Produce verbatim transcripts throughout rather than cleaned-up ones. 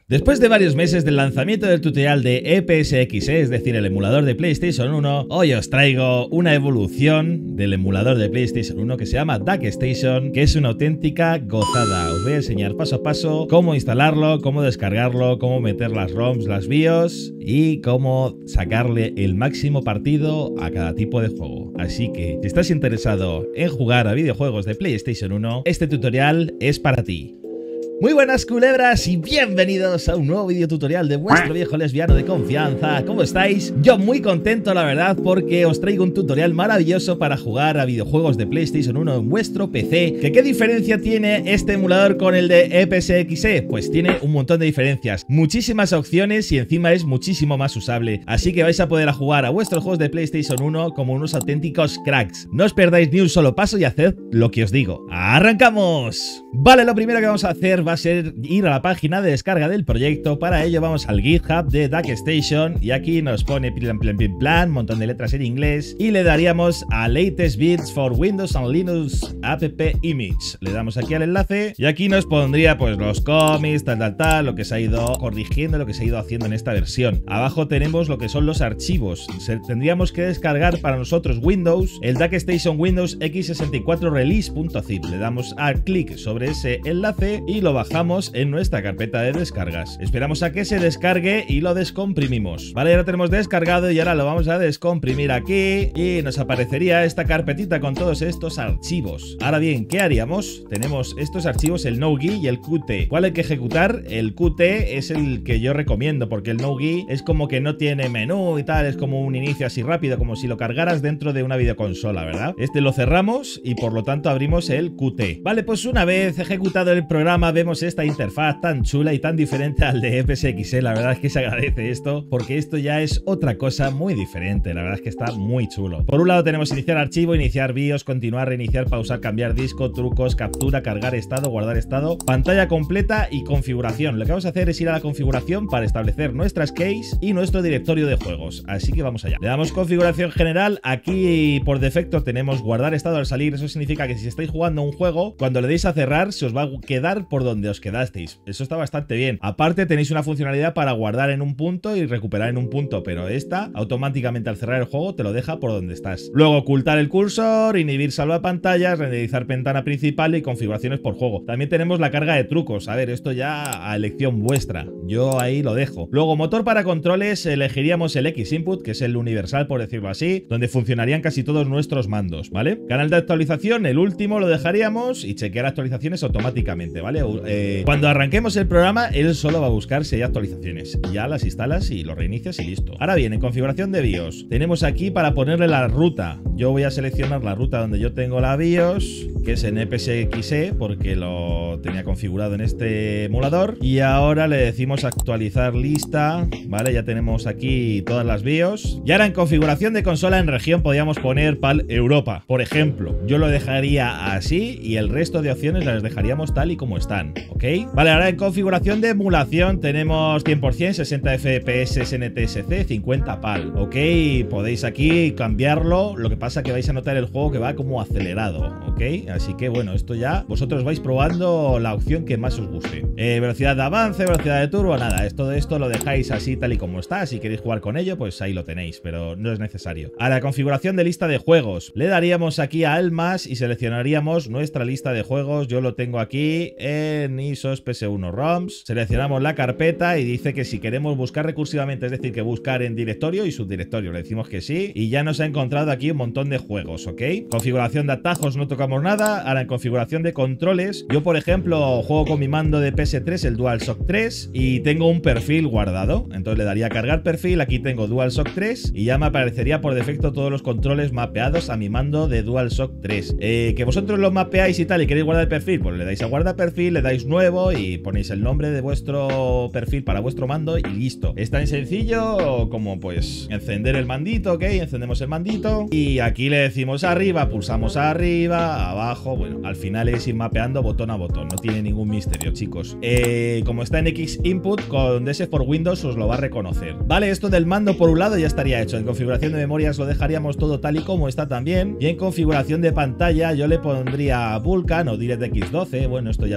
Después de varios meses del lanzamiento del tutorial de E P S X E, es decir, el emulador de PlayStation uno, hoy os traigo una evolución del emulador de PlayStation uno que se llama DuckStation, que es una auténtica gozada. Os voy a enseñar paso a paso cómo instalarlo, cómo descargarlo, cómo meter las ROMs, las BIOS y cómo sacarle el máximo partido a cada tipo de juego. Así que si estás interesado en jugar a videojuegos de PlayStation uno, este tutorial es para ti. Muy buenas culebras y bienvenidos a un nuevo video tutorial de vuestro viejo lesbiano de confianza. ¿Cómo estáis? Yo muy contento, la verdad, porque os traigo un tutorial maravilloso para jugar a videojuegos de PlayStation uno en vuestro P C. ¿Que qué diferencia tiene este emulador con el de E P S X E? Pues tiene un montón de diferencias, muchísimas opciones y encima es muchísimo más usable. Así que vais a poder jugar a vuestros juegos de PlayStation uno como unos auténticos cracks. No os perdáis ni un solo paso y haced lo que os digo. ¡Arrancamos! Vale, lo primero que vamos a hacer va a ser ir a la página de descarga del proyecto. Para ello vamos al GitHub de DuckStation y aquí nos pone plan plan plan plan, un montón de letras en inglés y le daríamos a Latest Builds for Windows and Linux App Image. Le damos aquí al enlace y aquí nos pondría pues los cómics, tal tal tal, lo que se ha ido corrigiendo, lo que se ha ido haciendo en esta versión. Abajo tenemos lo que son los archivos. Se, tendríamos que descargar para nosotros Windows el DuckStation Windows X sesenta y cuatro Release.zip. Le damos a clic sobre ese enlace y lo bajamos en nuestra carpeta de descargas. Esperamos a que se descargue y lo descomprimimos. Vale, ya lo tenemos descargado y ahora lo vamos a descomprimir aquí y nos aparecería esta carpetita con todos estos archivos. Ahora bien, ¿qué haríamos? Tenemos estos archivos, el NoGui y el Q T. ¿Cuál hay que ejecutar? El Q T es el que yo recomiendo porque el NoGui es como que no tiene menú y tal, es como un inicio así rápido, como si lo cargaras dentro de una videoconsola, ¿verdad? Este lo cerramos y por lo tanto abrimos el Q T. Vale, pues una vez ejecutado el programa vemos esta interfaz tan chula y tan diferente al de E P S X E. La verdad es que se agradece esto porque esto ya es otra cosa muy diferente. La verdad es que está muy chulo. Por un lado tenemos iniciar archivo, iniciar BIOS, continuar, reiniciar, pausar, cambiar disco, trucos, captura, cargar estado, guardar estado, pantalla completa y configuración. Lo que vamos a hacer es ir a la configuración para establecer nuestras keys y nuestro directorio de juegos. Así que vamos allá. Le damos configuración general. Aquí por defecto tenemos guardar estado al salir. Eso significa que si estáis jugando un juego, cuando le deis a cerrar se os va a quedar por donde os quedasteis. Eso está bastante bien. Aparte tenéis una funcionalidad para guardar en un punto y recuperar en un punto, pero esta automáticamente al cerrar el juego te lo deja por donde estás. Luego ocultar el cursor, inhibir salvapantallas, renderizar ventana principal y configuraciones por juego. También tenemos la carga de trucos. A ver, esto ya a elección vuestra. Yo ahí lo dejo. Luego motor para controles, elegiríamos el X Input, que es el universal por decirlo así, donde funcionarían casi todos nuestros mandos, ¿vale? Canal de actualización, el último lo dejaríamos y chequear actualizaciones automáticamente, ¿vale? Eh, Cuando arranquemos el programa, él solo va a buscar si hay actualizaciones. Ya las instalas y lo reinicias y listo. Ahora bien, en configuración de BIOS, tenemos aquí para ponerle la ruta. Yo voy a seleccionar la ruta donde yo tengo la BIOS, que es en E P S X E, porque lo tenía configurado en este emulador. Y ahora le decimos actualizar lista, ¿vale? Ya tenemos aquí todas las BIOS. Y ahora en configuración de consola en región podríamos poner PAL Europa, por ejemplo. Yo lo dejaría así y el resto de opciones las dejaríamos tal y como están, ¿ok? Vale, ahora en configuración de emulación tenemos cien por cien, sesenta F P S N T S C, cincuenta PAL, ¿ok? Podéis aquí cambiarlo, lo que pasa que vais a notar el juego que va como acelerado, ¿ok? Así que bueno, esto ya vosotros vais probando la opción que más os guste. Eh, velocidad de avance, velocidad de turbo, nada, esto de esto lo dejáis así tal y como está. Si queréis jugar con ello, pues ahí lo tenéis, pero no es necesario. A la configuración de lista de juegos, le daríamos aquí a el más y seleccionaríamos nuestra lista de juegos. Yo lo tengo aquí en I S O S P S uno ROMs. Seleccionamos la carpeta y dice que si queremos buscar recursivamente, es decir, que buscar en directorio y subdirectorio, le decimos que sí y ya nos ha encontrado aquí un montón de juegos, ¿ok? Configuración de atajos no tocamos nada. Ahora en configuración de controles, yo por ejemplo juego con mi mando de P S tres, el DualShock tres, y tengo un perfil guardado, entonces le daría a cargar perfil. Aquí tengo DualShock tres y ya me aparecería por defecto todos los controles mapeados a mi mando de DualShock tres. Eh, que vosotros los mapeáis y tal y queréis guardar el perfil, pues le dais a guardar perfil, le dais nuevo y ponéis el nombre de vuestro perfil para vuestro mando y listo. Es tan sencillo como pues encender el mandito, ¿ok? Encendemos el mandito y aquí le decimos arriba, pulsamos arriba, abajo. Bueno, al final es ir mapeando botón a botón, no tiene ningún misterio, chicos. Eh, como está en X Input, con D S for Windows os lo va a reconocer. Vale, esto del mando por un lado ya estaría hecho. En configuración de memorias lo dejaríamos todo tal y como está también. Y en configuración de pantalla yo le pondría Vulkan o DirectX doce. Bueno, esto ya a vuestra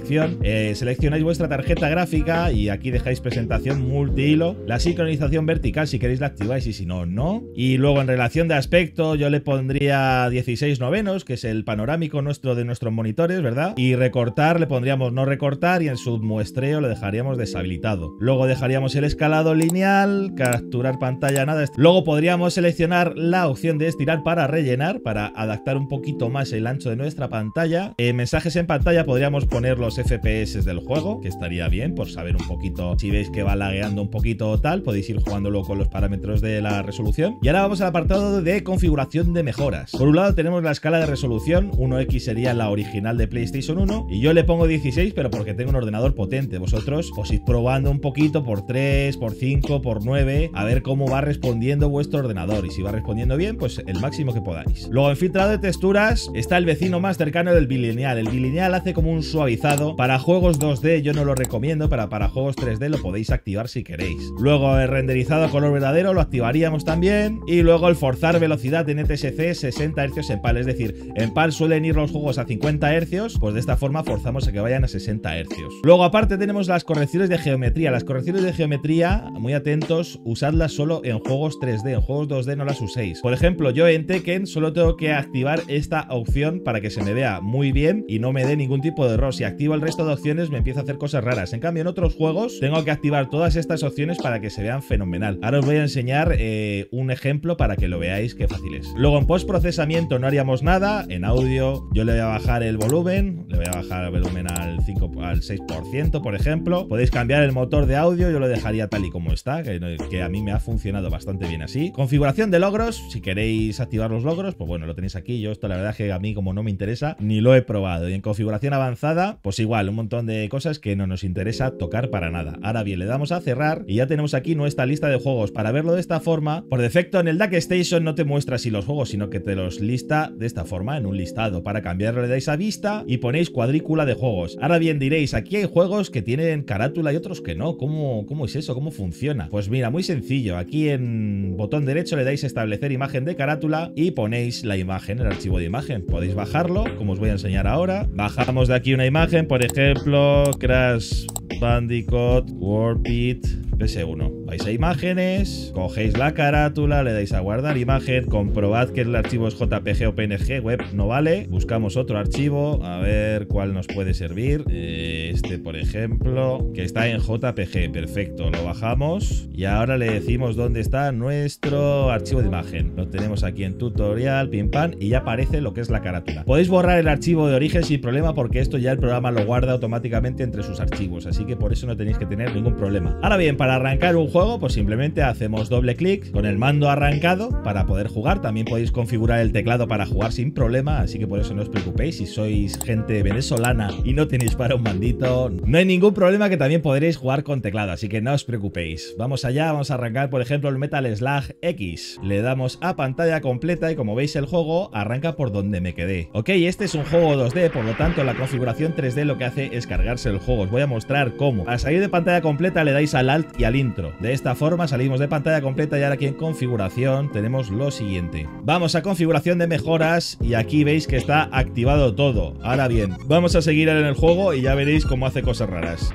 selección, eh, seleccionáis vuestra tarjeta gráfica y aquí dejáis presentación multihilo. La sincronización vertical, si queréis la activáis y si no, no. Y luego en relación de aspecto yo le pondría dieciséis novenos, que es el panorámico nuestro de nuestros monitores, ¿verdad? Y recortar le pondríamos no recortar y en su muestreo lo dejaríamos deshabilitado. Luego dejaríamos el escalado lineal, capturar pantalla, nada. Luego podríamos seleccionar la opción de estirar para rellenar, para adaptar un poquito más el ancho de nuestra pantalla. Eh, mensajes en pantalla podríamos poner los F P S del juego, que estaría bien por saber un poquito si veis que va lagueando un poquito o tal, podéis ir jugándolo con los parámetros de la resolución. Y ahora vamos al apartado de configuración de mejoras. Por un lado tenemos la escala de resolución, uno equis sería la original de PlayStation uno y yo le pongo dieciséis, pero porque tengo un ordenador potente. Vosotros os id probando un poquito por tres, por cinco, por nueve, a ver cómo va respondiendo vuestro ordenador, y si va respondiendo bien, pues el máximo que podáis. Luego en filtrado de texturas está el vecino más cercano del bilineal. El bilineal hace como un suavizado. Para juegos dos D yo no lo recomiendo, pero para juegos tres D lo podéis activar si queréis. Luego el renderizado a color verdadero lo activaríamos también. Y luego el forzar velocidad en N T S C sesenta hercios en PAL, es decir, en PAL suelen ir los juegos a cincuenta hercios, pues de esta forma forzamos a que vayan a sesenta hercios. Luego aparte tenemos las correcciones de geometría. Las correcciones de geometría, muy atentos, usadlas solo en juegos tres D, en juegos dos D no las uséis. Por ejemplo, yo en Tekken solo tengo que activar esta opción para que se me vea muy bien y no me dé ningún tipo de error. Si activo el resto de opciones me empieza a hacer cosas raras. En cambio en otros juegos tengo que activar todas estas opciones para que se vean fenomenal. Ahora os voy a enseñar eh, un ejemplo para que lo veáis qué fácil es. Luego en postprocesamiento no haríamos nada. En audio yo le voy a bajar el volumen, le voy a bajar el volumen al, cinco, al seis por ciento por ejemplo. Podéis cambiar el motor de audio, yo lo dejaría tal y como está, que, que a mí me ha funcionado bastante bien así. Configuración de logros, si queréis activar los logros, pues bueno, lo tenéis aquí. Yo esto la verdad es que a mí como no me interesa, ni lo he probado. Y en configuración avanzada, pues igual, un montón de cosas que no nos interesa tocar para nada. Ahora bien, le damos a cerrar y ya tenemos aquí nuestra lista de juegos. Para verlo de esta forma, por defecto en el DuckStation no te muestra así los juegos, sino que te los lista de esta forma, en un listado. Para cambiarlo le dais a vista y ponéis cuadrícula de juegos. Ahora bien, diréis, aquí hay juegos que tienen carátula y otros que no. ¿Cómo, cómo es eso? ¿Cómo funciona? Pues mira, muy sencillo. Aquí en botón derecho le dais a establecer imagen de carátula y ponéis la imagen, el archivo de imagen. Podéis bajarlo, como os voy a enseñar ahora. Bajamos de aquí una imagen, por ejemplo, Crash Bandicoot Warped P S uno. Vais a imágenes, cogéis la carátula, le dais a guardar imagen, comprobad que el archivo es J P G o P N G, web no vale, buscamos otro archivo, a ver cuál nos puede servir. Este, por ejemplo, que está en J P G, perfecto, lo bajamos y ahora le decimos dónde está nuestro archivo de imagen. Lo tenemos aquí en tutorial, pim pam, y ya aparece lo que es la carátula. Podéis borrar el archivo de origen sin problema porque esto ya el programa lo guarda automáticamente entre sus archivos, así que por eso no tenéis que tener ningún problema. Ahora bien, para arrancar un juego, pues simplemente hacemos doble clic con el mando arrancado para poder jugar. También podéis configurar el teclado para jugar sin problema, así que por eso no os preocupéis. Si sois gente venezolana y no tenéis para un mandito, no hay ningún problema, que también podréis jugar con teclado, así que no os preocupéis. Vamos allá, vamos a arrancar por ejemplo el Metal Slug X. Le damos a pantalla completa y como veis el juego arranca por donde me quedé. Ok, este es un juego dos D, por lo tanto la configuración tres D lo que hace es cargarse el juego. Os voy a mostrar cómo. Al salir de pantalla completa le dais al Alt y al intro. De esta forma salimos de pantalla completa y ahora aquí en configuración tenemos lo siguiente. Vamos a configuración de mejoras y aquí veis que está activado todo. Ahora bien, vamos a seguir en el juego y ya veréis cómo hace cosas raras.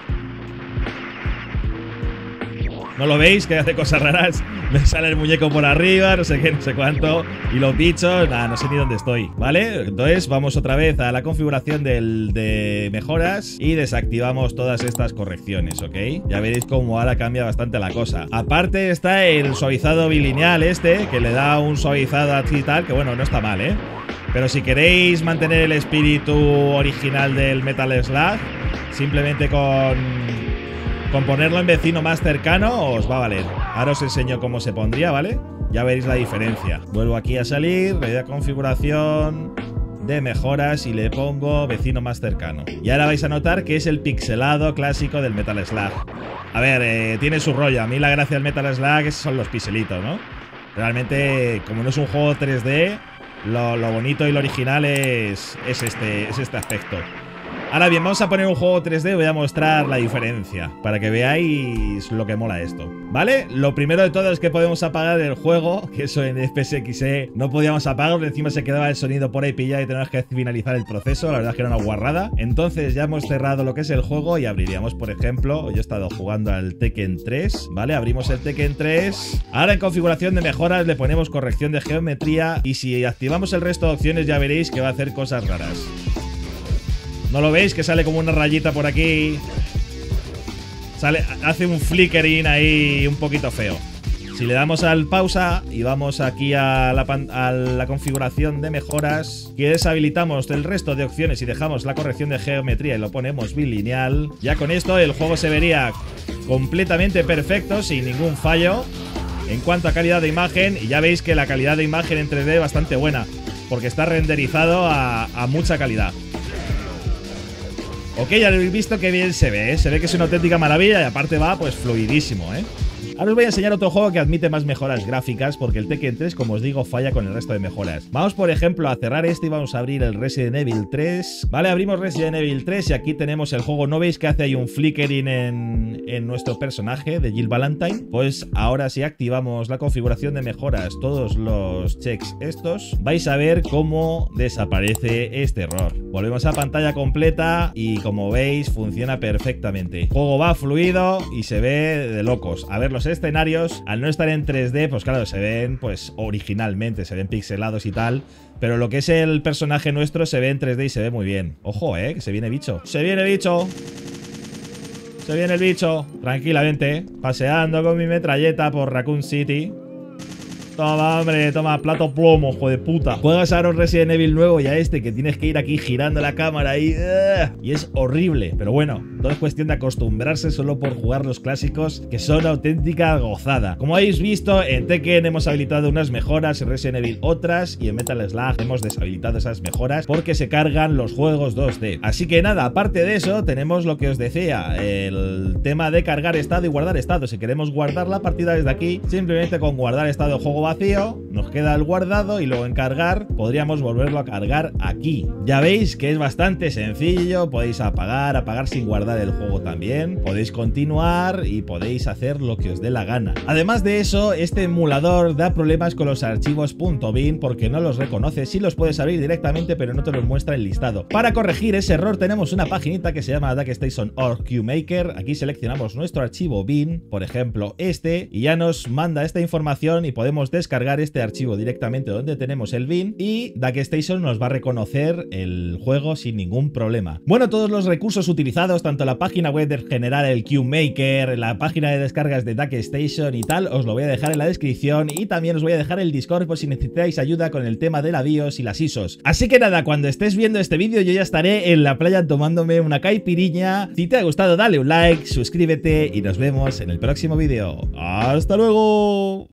¿No lo veis? Que hace cosas raras. Me sale el muñeco por arriba, no sé qué, no sé cuánto. Y los bichos, nada, no sé ni dónde estoy, ¿vale? Entonces vamos otra vez a la configuración del, de mejoras y desactivamos todas estas correcciones, ¿ok? Ya veréis cómo ahora cambia bastante la cosa. Aparte está el suavizado bilineal este, que le da un suavizado así y tal, que bueno, no está mal, ¿eh? Pero si queréis mantener el espíritu original del Metal Slug, simplemente con... con ponerlo en vecino más cercano os va a valer. Ahora os enseño cómo se pondría, ¿vale? Ya veréis la diferencia. Vuelvo aquí a salir, le doy a configuración de mejoras y le pongo vecino más cercano. Y ahora vais a notar que es el pixelado clásico del Metal Slug. A ver, eh, tiene su rollo. A mí la gracia del Metal Slug son los pixelitos, ¿no? Realmente, como no es un juego tres D, lo, lo bonito y lo original es, es, este, es este aspecto. Ahora bien, vamos a poner un juego tres D y voy a mostrar la diferencia para que veáis lo que mola esto, ¿vale? Lo primero de todo es que podemos apagar el juego, que eso en F P S X E no podíamos apagarlo, encima se quedaba el sonido por ahí pillado y tenemos que finalizar el proceso, la verdad es que era una guarrada. Entonces ya hemos cerrado lo que es el juego y abriríamos, por ejemplo, yo he estado jugando al Tekken tres, ¿vale? Abrimos el Tekken tres, ahora en configuración de mejoras le ponemos corrección de geometría y si activamos el resto de opciones ya veréis que va a hacer cosas raras. ¿No lo veis? Que sale como una rayita por aquí. Sale, hace un flickering ahí un poquito feo. Si le damos al pausa y vamos aquí a la, a la configuración de mejoras, que deshabilitamos el resto de opciones y dejamos la corrección de geometría y lo ponemos bilineal, ya con esto el juego se vería completamente perfecto, sin ningún fallo en cuanto a calidad de imagen. Y ya veis que la calidad de imagen en tres D es bastante buena, porque está renderizado a, a mucha calidad. Ok, ya habéis visto que bien se ve, ¿eh? Se ve que es una auténtica maravilla y aparte va pues fluidísimo, ¿eh? Ahora os voy a enseñar otro juego que admite más mejoras gráficas, porque el Tekken tres, como os digo, falla con el resto de mejoras. Vamos, por ejemplo, a cerrar este y vamos a abrir el Resident Evil tres. Vale, abrimos Resident Evil tres y aquí tenemos el juego. ¿No veis que hace ahí un flickering en, en nuestro personaje de Jill Valentine? Pues ahora si activamos la configuración de mejoras, todos los checks estos, vais a ver cómo desaparece este error. Volvemos a pantalla completa y como veis funciona perfectamente. El juego va fluido y se ve de locos. A ver, los escenarios, al no estar en tres D, pues claro, se ven pues originalmente, se ven pixelados y tal, pero lo que es el personaje nuestro se ve en tres D y se ve muy bien. Ojo, eh, que se viene bicho. Se viene bicho. Se viene el bicho. Tranquilamente, paseando con mi metralleta por Raccoon City. Toma, hombre, toma, plato plomo, hijo de puta. Juegas ahora un Resident Evil nuevo y a este que tienes que ir aquí girando la cámara y... Uh, y es horrible, pero bueno, todo es cuestión de acostumbrarse solo por jugar los clásicos, que son auténtica gozada. Como habéis visto, en Tekken hemos habilitado unas mejoras, en Resident Evil otras, y en Metal Slug hemos deshabilitado esas mejoras porque se cargan los juegos dos D. Así que nada, aparte de eso, tenemos lo que os decía, el tema de cargar estado y guardar estado. Si queremos guardar la partida desde aquí, simplemente con guardar estado de juego vacío, nos queda el guardado y luego en cargar podríamos volverlo a cargar aquí. Ya veis que es bastante sencillo, podéis apagar, apagar sin guardar el juego también, podéis continuar y podéis hacer lo que os dé la gana. Además de eso, este emulador da problemas con los archivos .bin porque no los reconoce. Sí los puedes abrir directamente pero no te los muestra el listado. Para corregir ese error tenemos una paginita que se llama DuckStation punto org QMaker. Aquí seleccionamos nuestro archivo bin, por ejemplo este, y ya nos manda esta información y podemos descargar este archivo directamente donde tenemos el bin y DuckStation nos va a reconocer el juego sin ningún problema. Bueno, todos los recursos utilizados, tanto la página web de generar el QMaker, la página de descargas de DuckStation y tal, os lo voy a dejar en la descripción y también os voy a dejar el Discord por si necesitáis ayuda con el tema de la BIOS y las I S Os. Así que nada, cuando estés viendo este vídeo yo ya estaré en la playa tomándome una caipiriña. Si te ha gustado dale un like, suscríbete y nos vemos en el próximo vídeo. ¡Hasta luego!